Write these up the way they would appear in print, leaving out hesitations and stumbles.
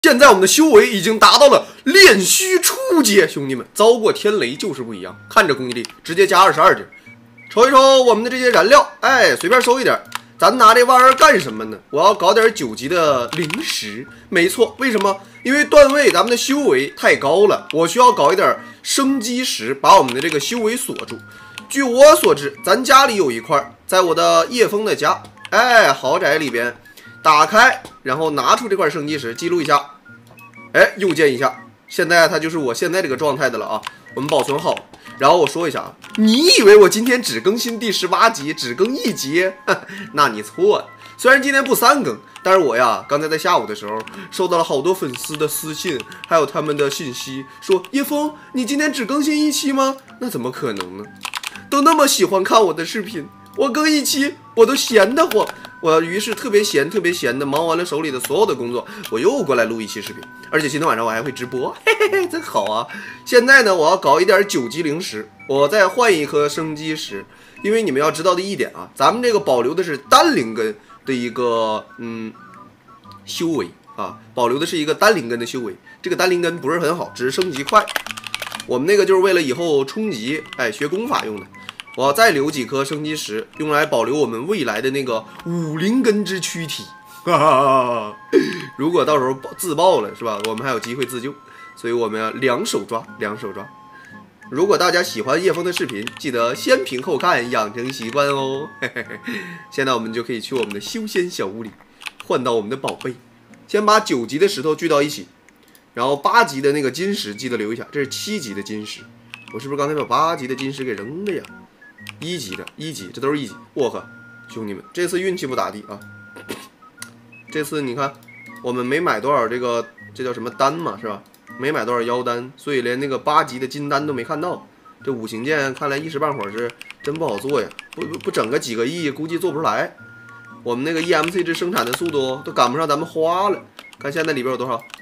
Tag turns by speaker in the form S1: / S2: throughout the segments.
S1: 现在我们的修为已经达到了炼虚初阶，兄弟们，遭过天雷就是不一样。看着攻击力，直接加22斤。瞅一瞅我们的这些燃料，哎，随便收一点。咱拿这玩意儿干什么呢？我要搞点9级的灵石。没错，为什么？因为段位咱们的修为太高了，我需要搞一点生机石，把我们的这个修为锁住。据我所知，咱家里有一块，在我的叶枫的家，哎，豪宅里边。打开，然后拿出这块生机石，记录一下，哎，右键一下，现在它就是我现在这个状态的了啊。我们保存好，然后我说一下啊，你以为我今天只更新第18集，只更1集？那你错了。虽然今天不3更，但是我呀，刚才在下午的时候收到了好多粉丝的私信，还有他们的信息，说叶枫，你今天只更新1期吗？那怎么可能呢？都那么喜欢看我的视频，我更1期我都闲得慌。我于是特别闲的忙完了手里的所有的工作，我又过来录1期视频，而且今天晚上我还会直播，嘿嘿嘿，真好啊！现在呢，我要搞一点9级灵石，我再换一颗生机石，因为你们要知道的一点啊，咱们这个保留的是单灵根的一个修为啊，保留的是一个单灵根的修为，这个单灵根不是很好，只是升级快。我们那个就是为了以后冲级，哎，学功法用的。我要再留几颗生机石，用来保留我们未来的那个5灵根之躯体。哈哈，如果到时候自爆了，是吧？我们还有机会自救，所以我们要两手抓。如果大家喜欢叶枫的视频，记得先评后看，养成习惯哦。嘿嘿嘿，现在我们就可以去我们的修仙小屋里，换到我们的宝贝。先把9级的石头聚到一起，然后8级的那个金石记得留一下，这是7级的金石。我是不是刚才把8级的金石给扔了呀？1级的1级，这都是1级。我靠，兄弟们，这次运气不咋地啊！这次你看，我们没买多少这叫什么丹嘛，是吧？没买多少妖丹，所以连那个8级的金丹都没看到。这五行剑看来一时半会儿是真不好做呀，不整个几个亿，估计做不出来。我们那个 EMC 值生产的速度都赶不上咱们花了。看现在里边有多少？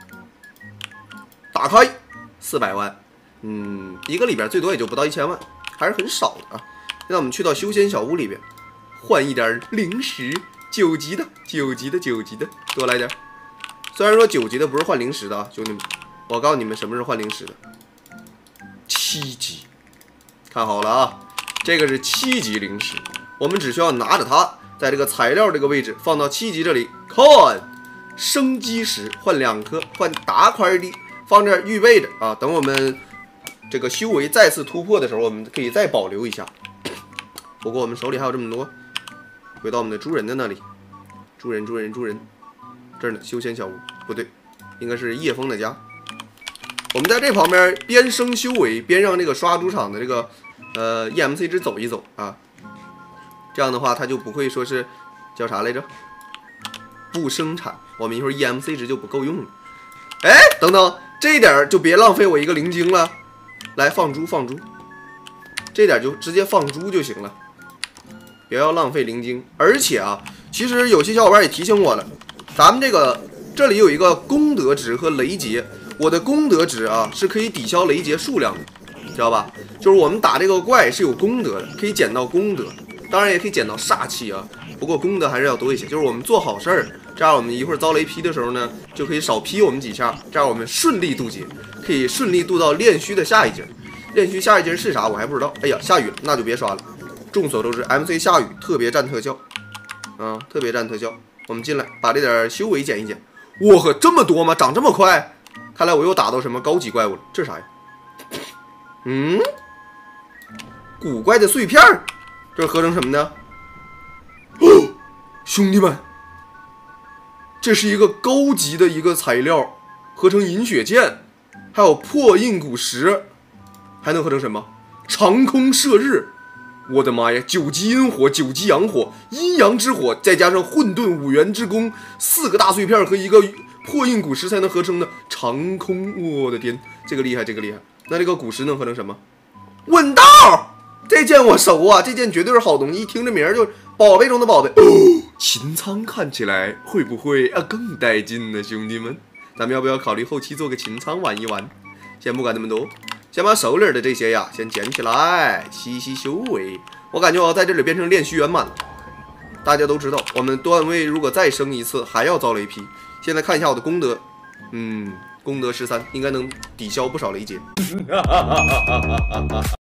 S1: 打开400万，一个里边最多也就不到1000万。还是很少的啊！现在我们去到修仙小屋里边，换一点灵石，9级的，多来点。虽然说9级的不是换灵石的啊，兄弟们，我告诉你们什么是换灵石的，7级，看好了啊，这个是7级灵石，我们只需要拿着它，在这个材料这个位置放到7级这里，看，生机石换2颗，换大块的，放这儿预备着啊，等我们。这个修为再次突破的时候，我们可以再保留一下。不过我们手里还有这么多，回到我们的猪人的那里。猪人，这儿呢，修仙小屋不对，应该是叶枫的家。我们在这旁边边升修为，边让这个刷猪场的这个EMC 值走一走啊。这样的话，它就不会说是叫啥来着？不生产，我们一会儿 EMC 值就不够用了。哎，等等，这一点就别浪费我一个灵晶了。来放猪，这点就直接放猪就行了，别要浪费灵晶。而且啊，其实有些小伙伴也提醒我了，咱们这里有一个功德值和雷劫，我的功德值啊是可以抵消雷劫数量的，知道吧？就是我们打这个怪是有功德的，可以捡到功德，当然也可以捡到煞气啊。不过功德还是要多一些，就是我们做好事儿，这样我们一会儿遭雷劈的时候呢，就可以少劈我们几下，这样我们顺利渡劫。可以顺利渡到炼虚的下一阶，炼虚下一阶是啥我还不知道。哎呀，下雨了，那就别刷了。众所周知 ，MC 下雨特别占特效，特别占特效。我们进来把这点修为减一减。我呵，这么多吗？长这么快？看来我又打到什么高级怪物了。这是啥呀？古怪的碎片儿，这是合成什么的？哦，兄弟们，这是一个高级的一个材料，合成银血剑。还有破印古石，还能合成什么？长空射日！我的妈呀！9级阴火，9级阳火，阴阳之火，再加上混沌5元之弓，4个大碎片和一个破印古石才能合成的长空。我的天，这个厉害！那这个古石能合成什么？问道！这件我熟啊，这件绝对是好东西，一听这名儿就宝贝中的宝贝。秦苍看起来会不会更带劲呢，兄弟们？咱们要不要考虑后期做个秦苍玩一玩？先不管那么多，先把手里的这些呀先捡起来，吸修为。我感觉我要在这里变成炼虚圆满了。大家都知道，我们段位如果再升一次，还要遭雷劈。现在看一下我的功德， 功德13应该能抵消不少雷劫。